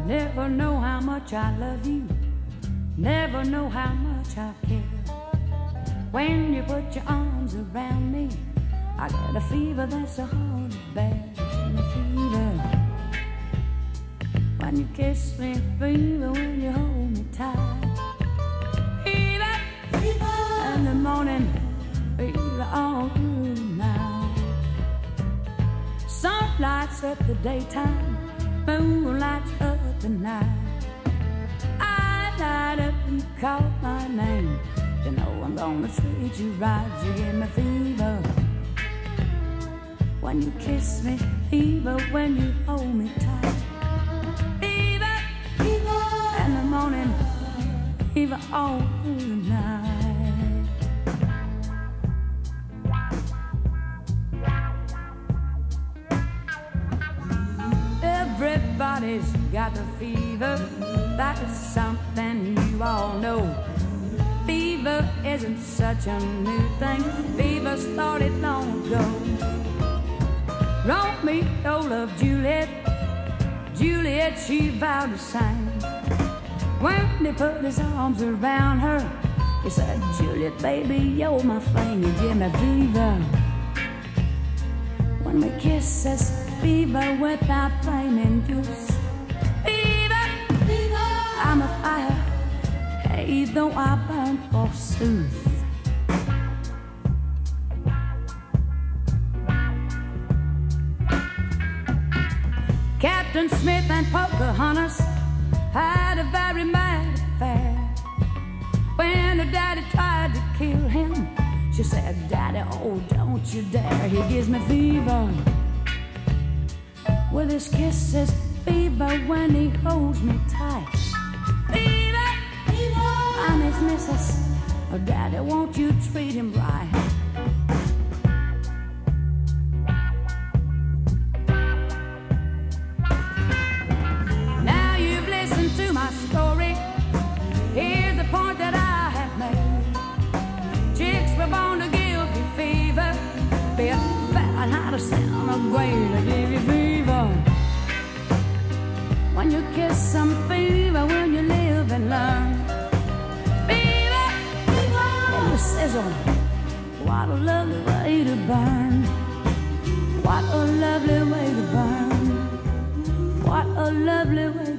Never know how much I love you, never know how much I care. When you put your arms around me, I get a fever that's so hard to bear. A fever when you kiss me, fever when you hold me tight. Fever, fever in the morning, fever all through the night. Sun lights up the daytime, moon lights up the night. I light up and call my name. You know I'm gonna treat you right. You give me fever when you kiss me, fever when you hold me tight. Fever, fever in the morning, fever all through the night. Everybody's got the fever, that is something you all know. Fever isn't such a new thing, fever started long ago. Romeo loved Juliet, Juliet she vowed the same. When he put his arms around her, he said, Juliet baby, you're my flame, you give me fever. When we kiss us, fever without flaming juice. Fever, fever, I'm a fire, hey, though I burn forsooth. Captain Smith and Pocahontas had a very mad affair. When her daddy tried to kill him, she said, Daddy, oh, don't you dare. He gives me fever with his kisses, fever when he holds me tight. Fever, fever, I'm his missus. Oh, Daddy, won't you treat him right? Now you've listened to my story. Here's the point that I have made. Chicks were born to give you fever. Be a fat, how to sound a great to give you fever. When you kiss some fever, when you live and learn. Fever, fever, and you sizzle. What a lovely way to burn. What a lovely way to burn. What a lovely way